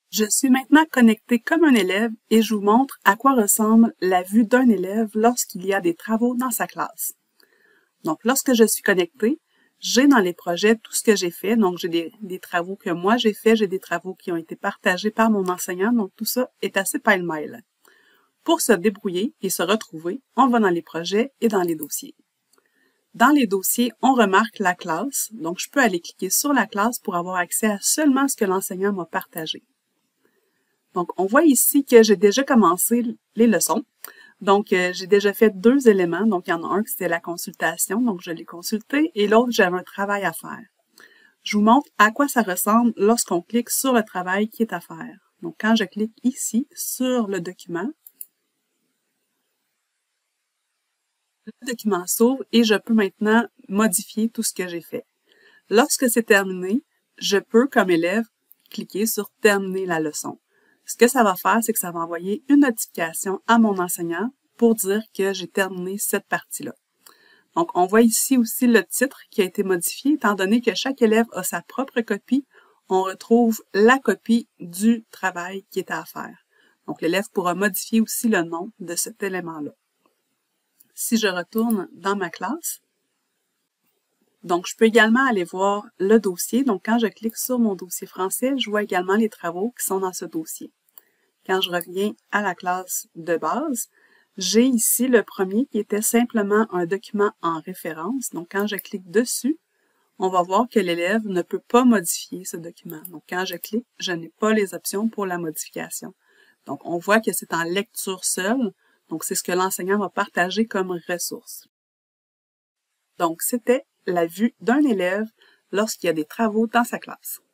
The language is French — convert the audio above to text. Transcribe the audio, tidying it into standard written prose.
Je suis maintenant connectée comme un élève et je vous montre à quoi ressemble la vue d'un élève lorsqu'il y a des travaux dans sa classe. Donc, lorsque je suis connectée, j'ai dans les projets tout ce que j'ai fait. Donc, j'ai des travaux que moi j'ai fait, j'ai des travaux qui ont été partagés par mon enseignant. Donc, tout ça est assez pêle-mêle. Pour se débrouiller et se retrouver, on va dans les projets et dans les dossiers. Dans les dossiers, on remarque la classe. Donc, je peux aller cliquer sur la classe pour avoir accès à seulement ce que l'enseignant m'a partagé. Donc, on voit ici que j'ai déjà commencé les leçons. Donc, j'ai déjà fait 2 éléments. Donc, il y en a un qui c'était la consultation. Donc, je l'ai consulté et l'autre, j'avais un travail à faire. Je vous montre à quoi ça ressemble lorsqu'on clique sur le travail qui est à faire. Donc, quand je clique ici sur le document s'ouvre et je peux maintenant modifier tout ce que j'ai fait. Lorsque c'est terminé, je peux, comme élève, cliquer sur « Terminer la leçon ». Ce que ça va faire, c'est que ça va envoyer une notification à mon enseignant pour dire que j'ai terminé cette partie-là. Donc, on voit ici aussi le titre qui a été modifié. Étant donné que chaque élève a sa propre copie, on retrouve la copie du travail qui est à faire. Donc, l'élève pourra modifier aussi le nom de cet élément-là. Si je retourne dans ma classe, donc je peux également aller voir le dossier. Donc, quand je clique sur mon dossier français, je vois également les travaux qui sont dans ce dossier. Quand je reviens à la classe de base, j'ai ici le premier qui était simplement un document en référence. Donc, quand je clique dessus, on va voir que l'élève ne peut pas modifier ce document. Donc, quand je clique, je n'ai pas les options pour la modification. Donc, on voit que c'est en lecture seule. Donc, c'est ce que l'enseignant va partager comme ressource. Donc, c'était la vue d'un élève lorsqu'il y a des travaux dans sa classe.